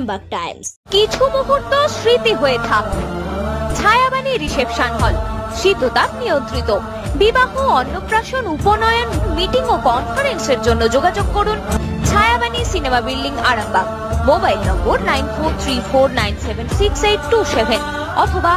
Arambagh Times. কিছু মুহূর্ত স্মৃতি হয়ে থাক। ছায়াবাণী রিসেপশন হল, শীততাপ নিয়ন্ত্রিত। বিবাহ, অন্নপ্রাশন, উপনয়ন, মিটিং ও কনফারেন্সের জন্য যোগাযোগ করুন Chhayabani cinema building, Arambagh. Mobile number 9434976827 অথবা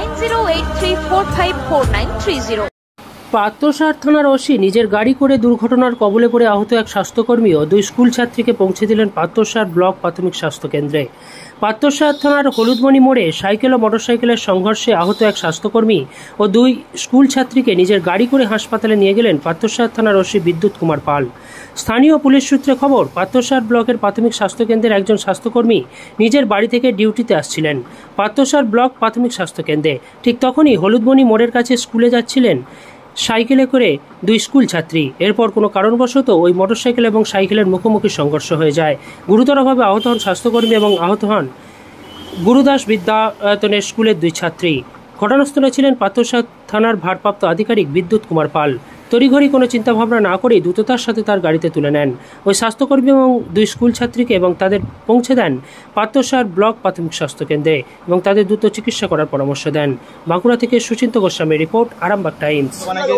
9083454930। পাত্রসার থানার ওসি নিজের গাড়ি করে দুর্ঘটনার কবলে পড়ে আহত এক স্বাস্থ্যকর্মী ও দুই স্কুল ছাত্রীকে পৌঁছে দিলেন পাত্রসার ব্লক প্রাথমিক স্বাস্থ্য কেন্দ্রে। পাত্রসার থানার হলুদমণি মোড়ে সাইকেল ও মোটরসাইকেলের সংঘর্ষে আহত এক স্বাস্থ্যকর্মী ও দুই স্কুল ছাত্রীকে নিজের গাড়ি করে হাসপাতালে নিয়ে গেলেন পাত্রসার থানার ওসি বিদ্যুৎ কুমার পাল। স্থানীয় পুলিশ সূত্রে খবর, পাত্রসার ব্লকের প্রাথমিক স্বাস্থ্যকেন্দ্রের একজন স্বাস্থ্যকর্মী নিজের বাড়ি থেকে ডিউটিতে আসছিলেন পাত্রসার ব্লক প্রাথমিক স্বাস্থ্যকেন্দ্রে। ঠিক তখনই হলুদমণি মোড়ের কাছে স্কুলে যাচ্ছিলেন সাইকেলে করে দুই স্কুল ছাত্রী। এরপর কোনো কারণবশত ওই মোটরসাইকেল এবং সাইকেলের মুখোমুখি সংঘর্ষ হয়ে যায়। গুরুতরভাবে আহত হন স্বাস্থ্যকর্মী এবং আহত হন গুরুদাস বিদ্যায়তনের স্কুলের দুই ছাত্রী। ঘটনাস্থলে ছিলেন পাত্রসার থানার ভারপ্রাপ্ত আধিকারিক বিদ্যুৎ কুমার পাল। তড়িঘড়ি কোনো চিন্তাভাবনা না করেই দ্রুততার সাথে তার গাড়িতে তুলে নেন ওই স্বাস্থ্যকর্মী এবং দুই স্কুল ছাত্রীকে এবং তাদের পৌঁছে দেন পাত্রসার ব্লক প্রাথমিক স্বাস্থ্যকেন্দ্রে এবং তাদের দ্রুত চিকিৎসা করার পরামর্শ দেন। বাঁকুড়া থেকে সুচিন্ত গোস্বামীর রিপোর্ট, আরামবাগ টাইমস।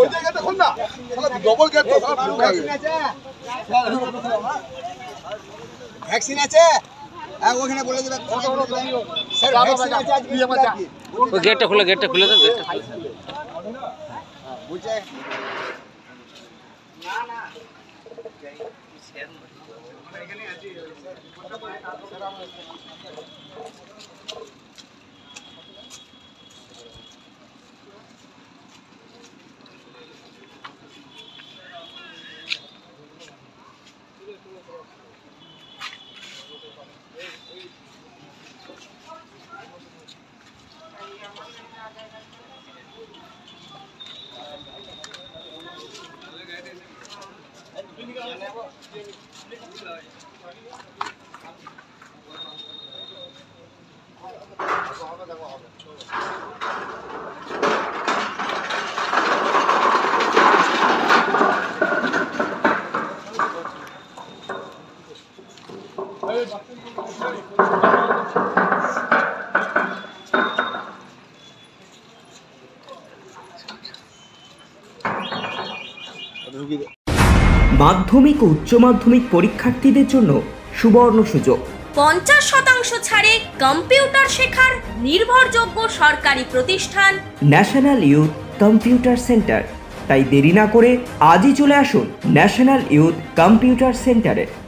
ভ্যাকসিন আছে ওখানে বলে দেবে স্যার, ভ্যাকসিন আছে আজকে ওই গেটটা খুলে দাও, গেটটা খুলে বুঝছে না না এখানে আছে মাধ্যমিক ও উচ্চ মাধ্যমিক পরীক্ষার্থীদের জন্য সুবর্ণ সুযোগ। 50% ছাড়ে কম্পিউটার শেখার নির্ভরযোগ্য সরকারি প্রতিষ্ঠান ন্যাশনাল ইউথ কম্পিউটার সেন্টার। তাই দেরি না করে আজই চলে আসুন ন্যাশনাল ইউথ কম্পিউটার সেন্টারে।